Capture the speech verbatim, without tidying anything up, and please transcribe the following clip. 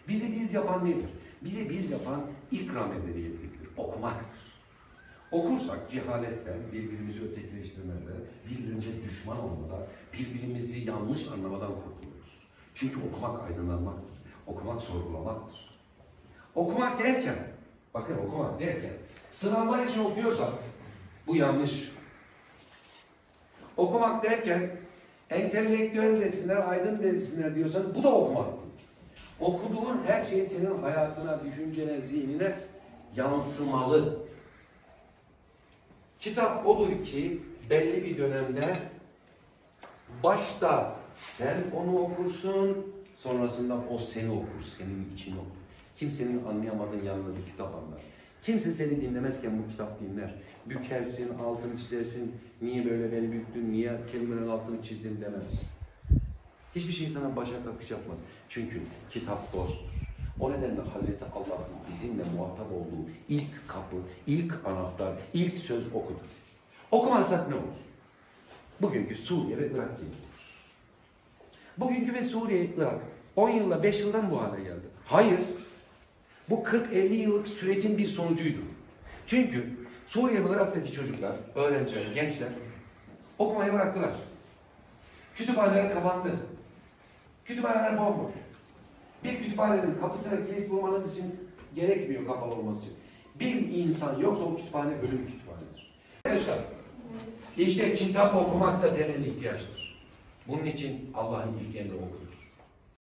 Bizi biz yapan nedir? Bizi biz yapan ikram medeniyetidir, okumaktır. Okursak cehaletten, birbirimizi ötekileştirmezler, birbirimize düşman olmadan, birbirimizi yanlış anlamadan kurtuluruz. Çünkü okumak aydınlanmaktır, okumak sorgulamaktır. Okumak derken, bakın okumak derken, sınavlar için okuyorsak bu yanlış. Okumak derken, entelektüel desinler, aydın desinler diyorsan bu da okumak. Okuduğun her şey senin hayatına, düşüncene, zihnine yansımalı. Kitap odur ki belli bir dönemde başta sen onu okursun, sonrasında o seni okur, senin için okur. Kimsenin anlayamadığın yanında bir kitap anlar. Kimse seni dinlemezken bu kitap dinler. Bükersin, altını çizersin, niye böyle beni büktün, niye kelimelerin altını çizdin demez. Hiçbir şey sana başa kakış yapmaz. Çünkü kitap dosttur. O nedenle Hazreti Allah'ın bizimle muhatap olduğu ilk kapı, ilk anahtar, ilk söz okudur. Okumazsak ne olur? Bugünkü Suriye ve Irak gibi olur. Bugünkü ve Suriye, Irak on yılla, beş yıldan bu hale geldi. Hayır. Bu kırk elli yıllık sürecin bir sonucuydu. Çünkü Suriye ve Irak'taki çocuklar, öğrenciler, gençler okumayı bıraktılar. Kütüphaneler kapandı. Kütüphaneler bomboş. Bir kütüphanenin kapısına kilit vurmanız için gerekmiyor kapalı olması için. Bir insan yoksa o kütüphane ölüm kütüphanedir. Arkadaşlar, işte kitap okumak da temel ihtiyaçtır. Bunun için Allah'ın ilk emri okudur.